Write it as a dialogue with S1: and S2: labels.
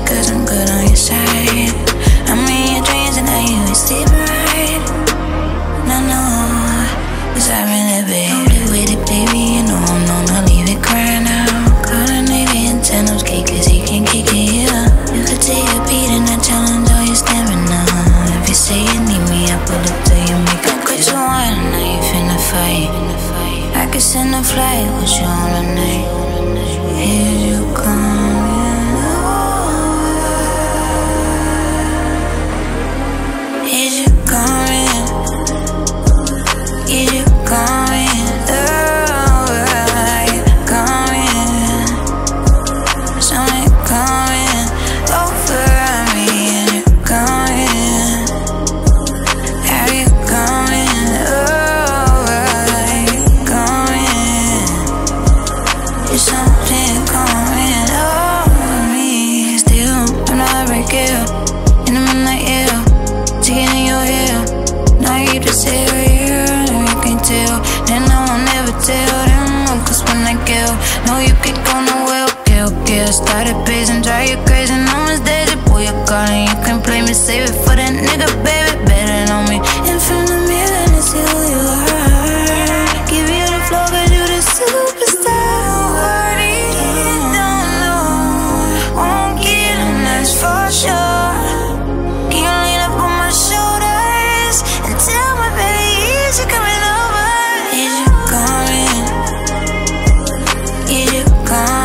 S1: cause I'm good on your side. I'm in your dreams and now you ain't sleeping right. No, cause I really be. Don't play with it, baby, you know I'm known to leave it crying out. Call a nigga and tell him skate cause he can kick it, yeah. You could take a beat and I challenge all your stamina. If you say you need me, I pull up till you make a quit you one, now you finna fight. I could send a flight with you on the night. Here you come, here you coming, here you coming, you coming, something coming over me, and you coming, are you coming over, you coming, there's something coming over me. Still, I'm the heartbreak, in the midnight, yeah. Taking in your hair, now you just say here, and you can tell. Then I won't never tell them, cause when I kill, no you can go nowhere, okay. Started pacing, drive you crazy, no mistakes, boy you're calling, you can play me, save it for that nigga, baby, better on me. In front of me, let me see who you are. Give you the flow, cause you the superstar. Worry, don't know, won't get him, that's for sure. Tell my baby, is you coming over? Is you coming? Is you coming?